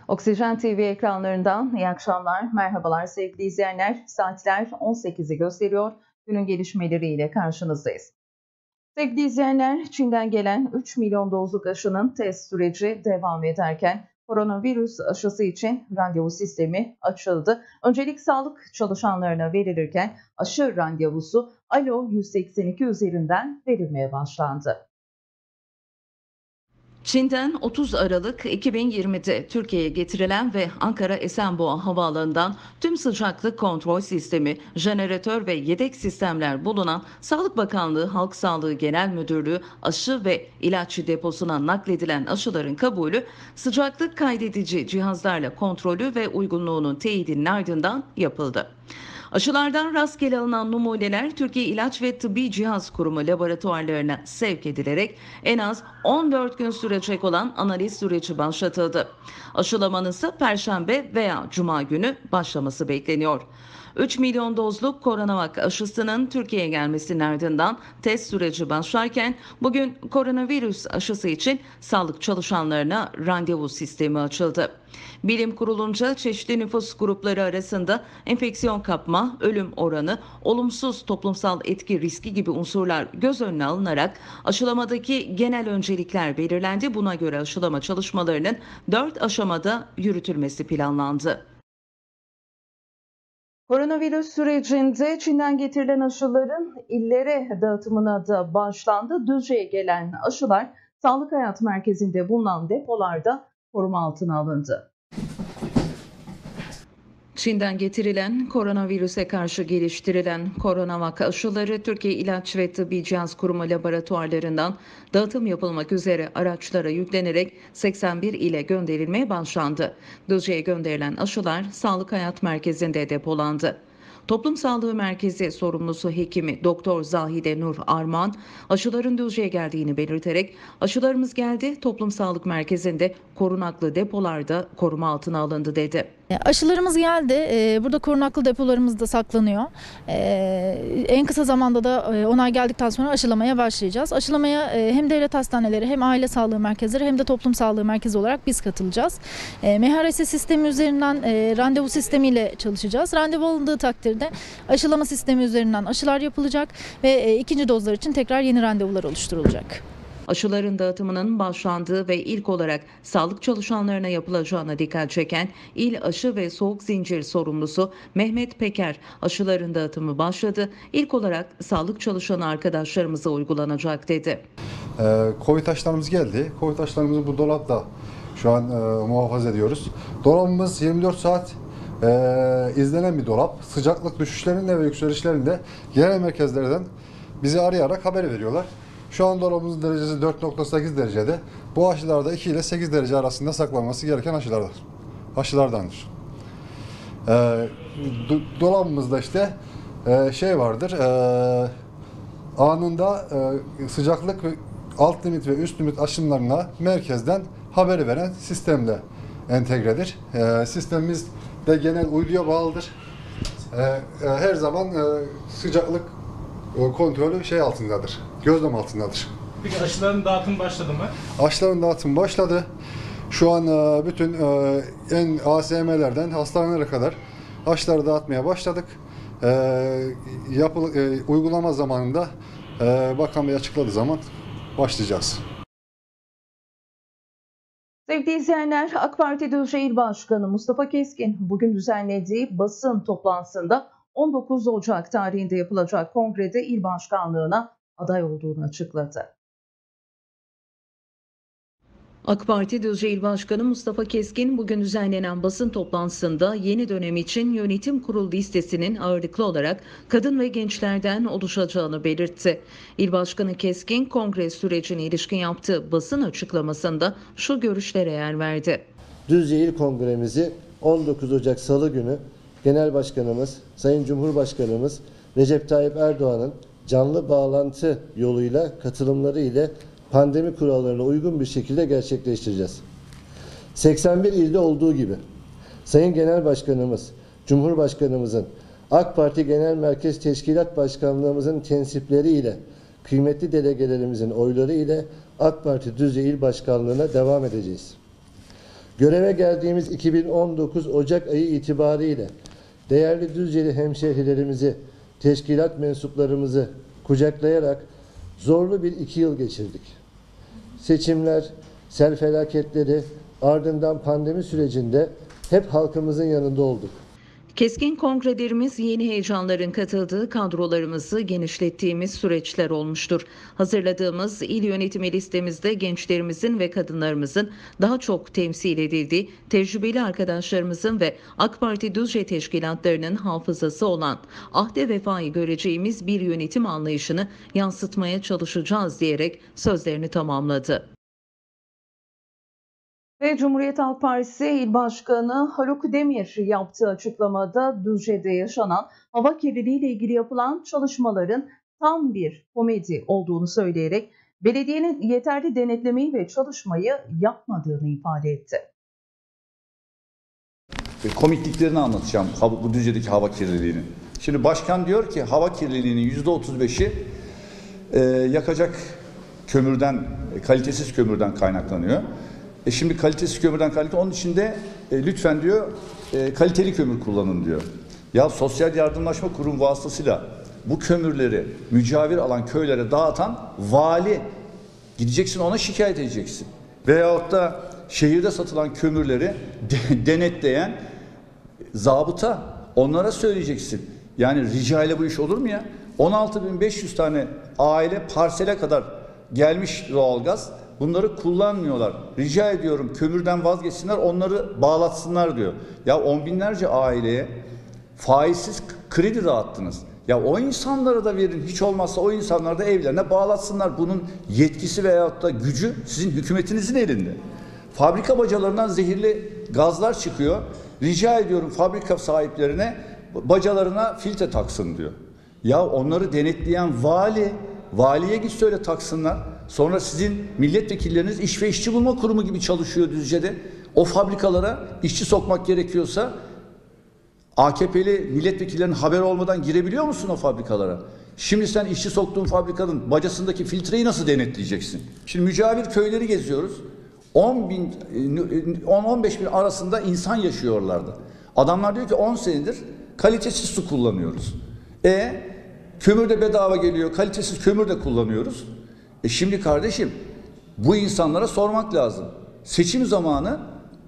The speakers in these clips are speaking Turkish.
Oksijen TV ekranlarından iyi akşamlar, merhabalar sevgili izleyenler. Saatler 18'i gösteriyor. Günün gelişmeleriyle karşınızdayız. Sevgili izleyenler, Çin'den gelen 3 milyon dozluk aşının test süreci devam ederken koronavirüs aşısı için randevu sistemi açıldı. Öncelik sağlık çalışanlarına verilirken aşı randevusu Alo 182 üzerinden verilmeye başlandı. Çin'den 30 Aralık 2020'de Türkiye'ye getirilen ve Ankara Esenboğa Havaalanı'ndan tüm sıcaklık kontrol sistemi, jeneratör ve yedek sistemler bulunan Sağlık Bakanlığı Halk Sağlığı Genel Müdürlüğü aşı ve ilaç deposuna nakledilen aşıların kabulü, sıcaklık kaydedici cihazlarla kontrolü ve uygunluğunun teyidinin ardından yapıldı. Aşılardan rastgele alınan numuneler Türkiye İlaç ve Tıbbi Cihaz Kurumu laboratuvarlarına sevk edilerek en az 14 gün sürecek olan analiz süreci başlatıldı. Aşılamanın ise Perşembe veya Cuma günü başlaması bekleniyor. 3 milyon dozluk Coronavac aşısının Türkiye'ye gelmesinin ardından test süreci başlarken bugün koronavirüs aşısı için sağlık çalışanlarına randevu sistemi açıldı. Bilim kurulunca çeşitli nüfus grupları arasında enfeksiyon kapma, ölüm oranı, olumsuz toplumsal etki riski gibi unsurlar göz önüne alınarak aşılamadaki genel öncelikler belirlendi. Buna göre aşılama çalışmalarının 4 aşamada yürütülmesi planlandı. Koronavirüs sürecinde Çin'den getirilen aşıların illere dağıtımına da başlandı. Düzce'ye gelen aşılar Sağlık Hayat Merkezi'nde bulunan depolarda koruma altına alındı. Çin'den getirilen koronavirüse karşı geliştirilen Coronavac aşıları Türkiye İlaç ve Tıbbi Cihaz Kurumu laboratuvarlarından dağıtım yapılmak üzere araçlara yüklenerek 81 ile gönderilmeye başlandı. Düzce'ye gönderilen aşılar Sağlık Hayat Merkezi'nde depolandı. Toplum Sağlığı Merkezi sorumlusu hekimi Doktor Zahide Nur Arman, aşıların Düzce'ye geldiğini belirterek aşılarımız geldi, Toplum Sağlık Merkezi'nde korunaklı depolarda koruma altına alındı dedi. Aşılarımız geldi. Burada korunaklı depolarımızda saklanıyor. En kısa zamanda da onay geldikten sonra aşılamaya başlayacağız. Aşılamaya hem devlet hastaneleri hem aile sağlığı merkezleri hem de toplum sağlığı merkezi olarak biz katılacağız. MHRS sistemi üzerinden randevu sistemiyle çalışacağız. Randevu alındığı takdirde aşılama sistemi üzerinden aşılar yapılacak ve ikinci dozlar için tekrar yeni randevular oluşturulacak. Aşıların dağıtımının başlandığı ve ilk olarak sağlık çalışanlarına yapılacağına dikkat çeken İl Aşı ve Soğuk Zincir sorumlusu Mehmet Peker, aşıların dağıtımı başladı, İlk olarak sağlık çalışanı arkadaşlarımıza uygulanacak dedi. Covid aşılarımız geldi. Covid aşılarımızı bu dolapta şu an muhafaza ediyoruz. Dolabımız 24 saat izlenen bir dolap. Sıcaklık düşüşlerinde ve yükselişlerinde genel merkezlerden bizi arayarak haber veriyorlar. Şu an dolabımızın derecesi 4.8 derecede. Bu aşılar da 2 ile 8 derece arasında saklanması gereken aşılardandır. Dolabımızda işte şey vardır. Anında sıcaklık alt limit ve üst limit aşımlarına merkezden haberi veren sistemle entegredir. Sistemimiz de genel uyduya bağlıdır. Her zaman sıcaklık kontrolü altındadır. Gözlem altındadır. Peki aşıların dağıtımı başladı mı? Aşıların dağıtımı başladı. Şu an bütün en ASM'lerden hastanelere kadar aşıları dağıtmaya başladık. Uygulama zamanında Bakan Bey açıkladığı zaman başlayacağız. Sevgili izleyenler, AK Parti Düzce İl Başkanı Mustafa Keskin bugün düzenlediği basın toplantısında 19 Ocak tarihinde yapılacak kongrede il başkanlığına aday olduğunu açıkladı. AK Parti Düzce İl Başkanı Mustafa Keskin bugün düzenlenen basın toplantısında yeni dönem için yönetim kurulu listesinin ağırlıklı olarak kadın ve gençlerden oluşacağını belirtti. İl Başkanı Keskin kongre sürecine ilişkin yaptığı basın açıklamasında şu görüşlere yer verdi. Düzce İl Kongremizi 19 Ocak Salı günü Genel Başkanımız, Sayın Cumhurbaşkanımız Recep Tayyip Erdoğan'ın canlı bağlantı yoluyla katılımları ile pandemi kurallarına uygun bir şekilde gerçekleştireceğiz. 81 ilde olduğu gibi Sayın Genel Başkanımız, Cumhurbaşkanımızın, AK Parti Genel Merkez Teşkilat Başkanlığımızın tensipleri ile kıymetli delegelerimizin oyları ile AK Parti Düzce İl Başkanlığı'na devam edeceğiz. Göreve geldiğimiz 2019 Ocak ayı itibariyle değerli Düzceli hemşehrilerimizi, teşkilat mensuplarımızı kucaklayarak zorlu bir 2 yıl geçirdik. Seçimler, sel felaketleri, ardından pandemi sürecinde hep halkımızın yanında olduk. Keskin kongrelerimiz yeni heyecanların katıldığı kadrolarımızı genişlettiğimiz süreçler olmuştur. Hazırladığımız il yönetimi listemizde gençlerimizin ve kadınlarımızın daha çok temsil edildiği, tecrübeli arkadaşlarımızın ve AK Parti Düzce teşkilatlarının hafızası olan ahde vefayı göreceğimiz bir yönetim anlayışını yansıtmaya çalışacağız diyerek sözlerini tamamladı. Ve Cumhuriyet Halk Partisi İl Başkanı Haluk Demir yaptığı açıklamada Düzce'de yaşanan hava kirliliği ile ilgili yapılan çalışmaların tam bir komedi olduğunu söyleyerek belediyenin yeterli denetlemeyi ve çalışmayı yapmadığını ifade etti. Komikliklerini anlatacağım bu Düzce'deki hava kirliliğinin. Şimdi başkan diyor ki hava kirliliğinin %35'i yakacak kömürden, kalitesiz kömürden kaynaklanıyor. Şimdi kalitesiz kömürden onun için de lütfen diyor kaliteli kömür kullanın diyor. Ya Sosyal Yardımlaşma Kurumu vasıtasıyla bu kömürleri mücavir alan köylere dağıtan vali, gideceksin ona şikayet edeceksin. Veyahut da şehirde satılan kömürleri denetleyen zabıta, onlara söyleyeceksin. Yani rica ile bu iş olur mu ya? 16.500 tane aile parsele kadar gelmiş doğalgaz. Bunları kullanmıyorlar. Rica ediyorum kömürden vazgeçsinler, onları bağlatsınlar diyor. Ya on binlerce aileye faizsiz kredi dağıttınız. Ya o insanlara da verin. Hiç olmazsa o insanları da evlerine bağlatsınlar. Bunun yetkisi veyahut da gücü sizin hükümetinizin elinde. Fabrika bacalarından zehirli gazlar çıkıyor. Rica ediyorum fabrika sahiplerine bacalarına filtre taksın diyor. Ya onları denetleyen valiye git söyle taksınlar. Sonra sizin milletvekilleriniz İş ve İşçi Bulma Kurumu gibi çalışıyor Düzce'de. O fabrikalara işçi sokmak gerekiyorsa AKP'li milletvekillerinin haberi olmadan girebiliyor musun o fabrikalara? Şimdi sen işçi soktuğun fabrikanın bacasındaki filtreyi nasıl denetleyeceksin? Şimdi mücavir köyleri geziyoruz. 10-15 bin arasında insan yaşıyorlardı. Adamlar diyor ki 10 senedir kalitesiz su kullanıyoruz. Kömür de bedava geliyor, kalitesiz kömür de kullanıyoruz. Şimdi kardeşim bu insanlara sormak lazım. Seçim zamanı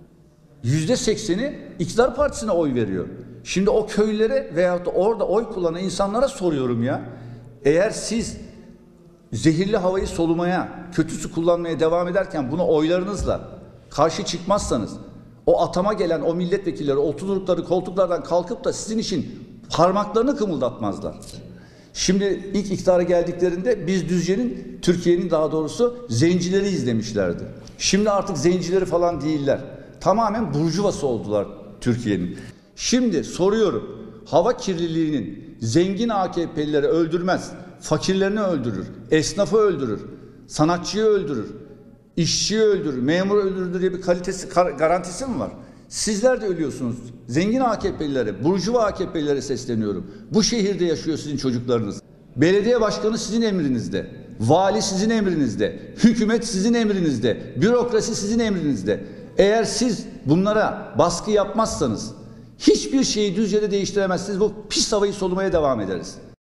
%80'i iktidar partisine oy veriyor. Şimdi o köylere veyahut da orada oy kullanan insanlara soruyorum ya. Eğer siz zehirli havayı solumaya, kötü su kullanmaya devam ederken buna oylarınızla karşı çıkmazsanız, o atama gelen o milletvekilleri oturdukları koltuklardan kalkıp da sizin için parmaklarını kımıldatmazlar. Şimdi ilk iktidara geldiklerinde biz Düzce'nin, Türkiye'nin daha doğrusu zencileri izlemişlerdi. Şimdi artık zencileri falan değiller. Tamamen burjuvası oldular Türkiye'nin. Şimdi soruyorum, hava kirliliğinin zengin AKP'lileri öldürmez, fakirlerini öldürür, esnafı öldürür, sanatçıyı öldürür, işçiyi öldürür, memuru öldürür diye bir kalitesi, garantisi mi var? Sizler de ölüyorsunuz. Zengin AKP'lilere, burjuva AKP'lilere sesleniyorum. Bu şehirde yaşıyor sizin çocuklarınız. Belediye başkanı sizin emrinizde. Vali sizin emrinizde. Hükümet sizin emrinizde. Bürokrasi sizin emrinizde. Eğer siz bunlara baskı yapmazsanız hiçbir şeyi Düzce'de değiştiremezsiniz. Bu pis havayı solumaya devam ederiz.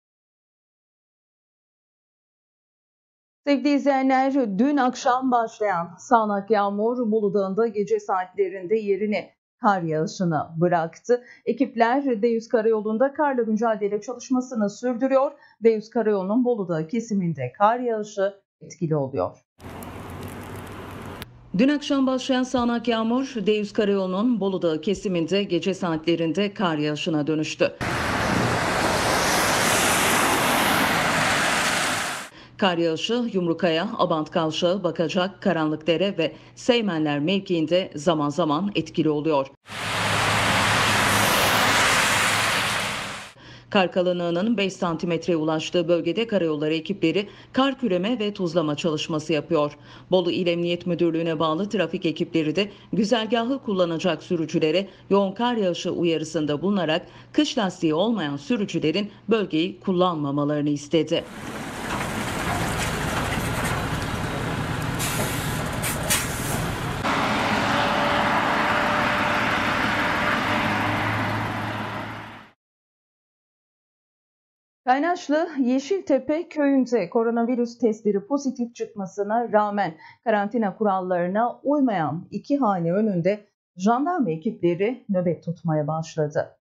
Sevgili izleyenler, dün akşam başlayan sağanak yağmur Bolu Dağı'nda gece saatlerinde yerini kar yağışına bıraktı. Ekipler D100 Karayolu'nda karla mücadele çalışmasını sürdürüyor. D100 Karayolu'nun Bolu Dağı kesiminde kar yağışı etkili oluyor. Dün akşam başlayan sağanak yağmur D100 Karayolu'nun Bolu Dağı kesiminde gece saatlerinde kar yağışına dönüştü. Kar yağışı Yumrukaya, Abant Kavşağı, Bakacak, Karanlıkdere ve Seymenler mevkiinde zaman zaman etkili oluyor. Kar kalınlığının 5 santimetreye ulaştığı bölgede karayolları ekipleri kar küreme ve tuzlama çalışması yapıyor. Bolu İl Emniyet Müdürlüğü'ne bağlı trafik ekipleri de güzergahı kullanacak sürücülere yoğun kar yağışı uyarısında bulunarak kış lastiği olmayan sürücülerin bölgeyi kullanmamalarını istedi. Kaynaşlı Yeşiltepe köyünde koronavirüs testleri pozitif çıkmasına rağmen karantina kurallarına uymayan 2 hane önünde jandarma ekipleri nöbet tutmaya başladı.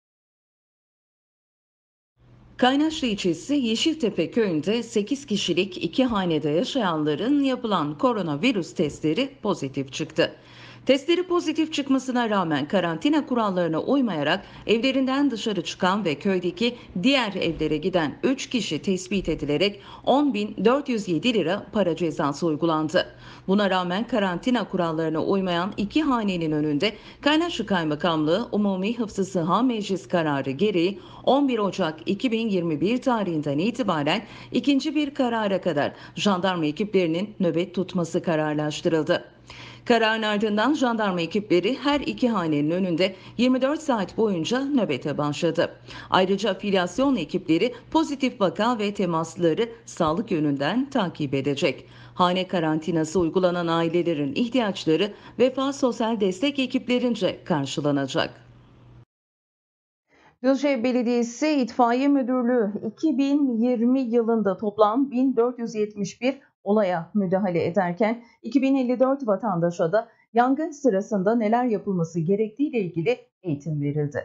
Kaynaşlı ilçesi Yeşiltepe köyünde 8 kişilik 2 hanede yaşayanların yapılan koronavirüs testleri pozitif çıktı. Testleri pozitif çıkmasına rağmen karantina kurallarına uymayarak evlerinden dışarı çıkan ve köydeki diğer evlere giden 3 kişi tespit edilerek 10.407 lira para cezası uygulandı. Buna rağmen karantina kurallarına uymayan 2 hanenin önünde Kaynaşlı Kaymakamlığı Umumi Hıfzı Sıha Meclis kararı gereği 11 Ocak 2021 tarihinden itibaren ikinci bir karara kadar jandarma ekiplerinin nöbet tutması kararlaştırıldı. Kararın ardından jandarma ekipleri her 2 hanenin önünde 24 saat boyunca nöbete başladı. Ayrıca filyasyon ekipleri pozitif vaka ve temasları sağlık yönünden takip edecek. Hane karantinası uygulanan ailelerin ihtiyaçları Vefa Sosyal Destek ekiplerince karşılanacak. Düzce Belediyesi İtfaiye Müdürlüğü 2020 yılında toplam 1471 olaya müdahale ederken 2054 vatandaşa da yangın sırasında neler yapılması gerektiği ile ilgili eğitim verildi.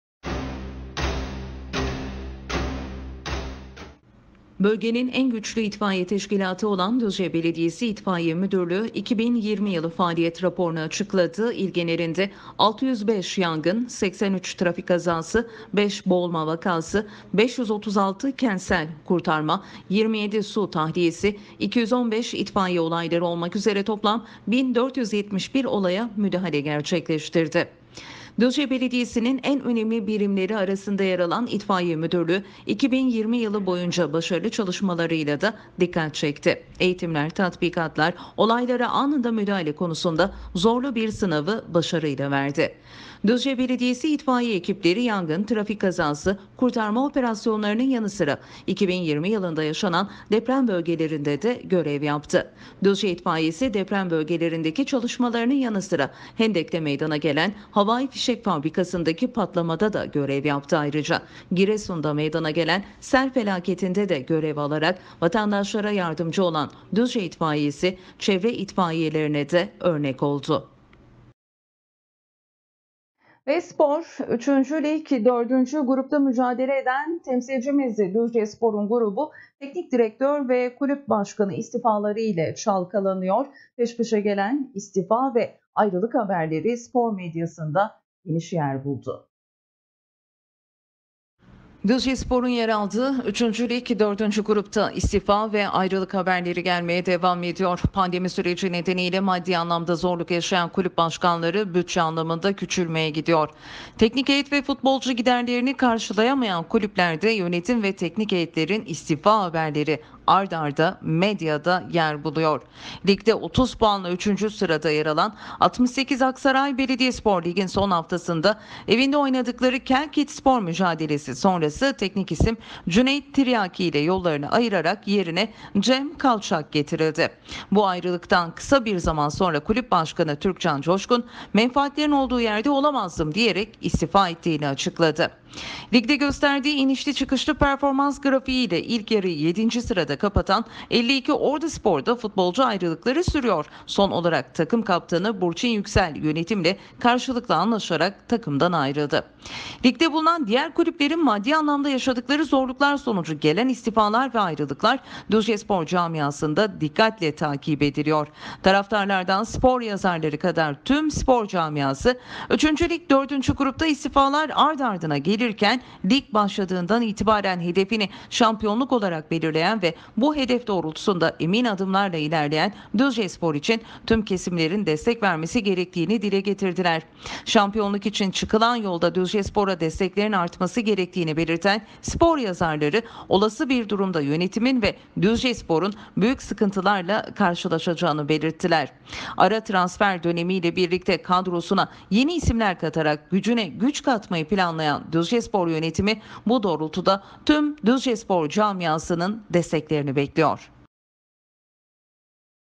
Bölgenin en güçlü itfaiye teşkilatı olan Düzce Belediyesi İtfaiye Müdürlüğü 2020 yılı faaliyet raporunu açıkladı. İl genelinde 605 yangın, 83 trafik kazası, 5 boğulma vakası, 536 kentsel kurtarma, 27 su tahliyesi, 215 itfaiye olayları olmak üzere toplam 1471 olaya müdahale gerçekleştirdi. Düzce Belediyesi'nin en önemli birimleri arasında yer alan İtfaiye Müdürlüğü 2020 yılı boyunca başarılı çalışmalarıyla da dikkat çekti. Eğitimler, tatbikatlar, olaylara anında müdahale konusunda zorlu bir sınavı başarıyla verdi. Düzce Belediyesi itfaiye ekipleri yangın, trafik kazası, kurtarma operasyonlarının yanı sıra 2020 yılında yaşanan deprem bölgelerinde de görev yaptı. Düzce İtfaiyesi deprem bölgelerindeki çalışmalarının yanı sıra Hendek'te meydana gelen havai fişek fabrikasındaki patlamada da görev yaptı ayrıca. Giresun'da meydana gelen sel felaketinde de görev alarak vatandaşlara yardımcı olan Düzce İtfaiyesi çevre itfaiyelerine de örnek oldu. Ve spor 3. Lig 4. grupta mücadele eden temsilcimiz Düzce Spor'un grubu teknik direktör ve kulüp başkanı istifaları ile çalkalanıyor. Peş peşe gelen istifa ve ayrılık haberleri spor medyasında geniş yer buldu. Düzce Spor'un yer aldığı 3. Lig 4. grupta istifa ve ayrılık haberleri gelmeye devam ediyor. Pandemi süreci nedeniyle maddi anlamda zorluk yaşayan kulüp başkanları bütçe anlamında küçülmeye gidiyor. Teknik heyet ve futbolcu giderlerini karşılayamayan kulüplerde yönetim ve teknik heyetlerin istifa haberleri ard arda medyada yer buluyor. Ligde 30 puanla 3. sırada yer alan 68 Aksaray Belediyespor Lig'in son haftasında evinde oynadıkları Kelkit Spor mücadelesi sonrası teknik isim Cüneyt Tiryaki ile yollarını ayırarak yerine Cem Kalçak getirildi. Bu ayrılıktan kısa bir zaman sonra kulüp başkanı Türkcan Coşkun menfaatlerin olduğu yerde olamazdım diyerek istifa ettiğini açıkladı. Ligde gösterdiği inişli çıkışlı performans grafiğiyle ilk yarıyı 7. sırada kapatan 52 Orduspor'da futbolcu ayrılıkları sürüyor. Son olarak takım kaptanı Burçin Yüksel yönetimle karşılıklı anlaşarak takımdan ayrıldı. Ligde bulunan diğer kulüplerin maddi anlamda yaşadıkları zorluklar sonucu gelen istifalar ve ayrılıklar Düzce Spor camiasında dikkatle takip ediliyor. Taraftarlardan spor yazarları kadar tüm spor camiası 3. Lig 4. grupta istifalar ard ardına gelirken lig başladığından itibaren hedefini şampiyonluk olarak belirleyen ve bu hedef doğrultusunda emin adımlarla ilerleyen Düzce Spor için tüm kesimlerin destek vermesi gerektiğini dile getirdiler. Şampiyonluk için çıkılan yolda Düzce Spor'a desteklerin artması gerektiğini belirten spor yazarları olası bir durumda yönetimin ve Düzce Spor'un büyük sıkıntılarla karşılaşacağını belirttiler. Ara transfer dönemiyle birlikte kadrosuna yeni isimler katarak gücüne güç katmayı planlayan Düzce Spor yönetimi bu doğrultuda tüm Düzce Spor camiasının desteklerini bekliyor.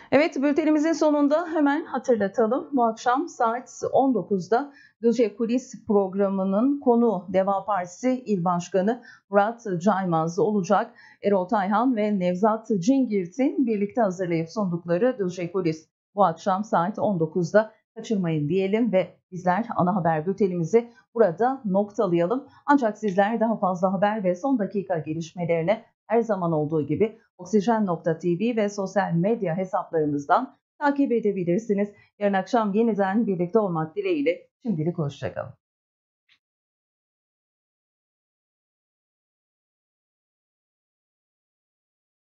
Evet, bültenimizin sonunda hemen hatırlatalım. Bu akşam saat 19'da Düzce Kulis programının konuğu Deva Partisi İl Başkanı Murat Caymaz olacak. Erol Tayhan ve Nevzat Cingirt'in birlikte hazırlayıp sundukları Düzce Kulis bu akşam saat 19'da kaçırmayın diyelim ve bizler ana haber bültenimizi burada noktalayalım. Ancak sizler daha fazla haber ve son dakika gelişmelerine her zaman olduğu gibi Oksijen.tv ve sosyal medya hesaplarımızdan takip edebilirsiniz. Yarın akşam yeniden birlikte olmak dileğiyle şimdilik hoşça kalın.